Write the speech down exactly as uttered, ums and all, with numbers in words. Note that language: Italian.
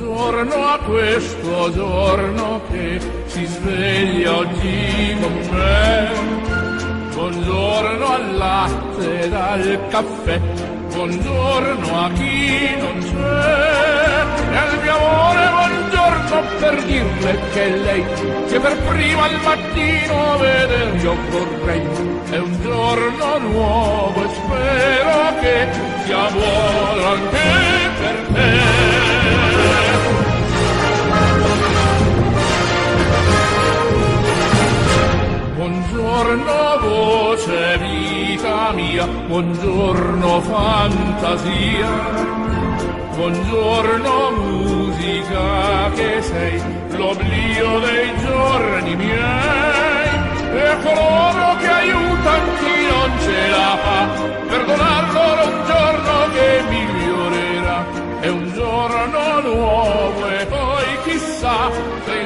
Buongiorno a questo giorno che si sveglia oggi con me. Buongiorno al latte e al caffè. Buongiorno a chi non c'è. E al mio amore buongiorno per dirle che lei, che per prima al mattino veder io vorrei. È un giorno nuovo e spero che sia buono anche per te. Buongiorno voce vita mia, buongiorno fantasia, buongiorno musica che sei l'oblio dei giorni miei, e coloro che aiutan chi non ce la fa, perdonar loro un giorno che migliorerà, è un giorno nuovo e poi chissà se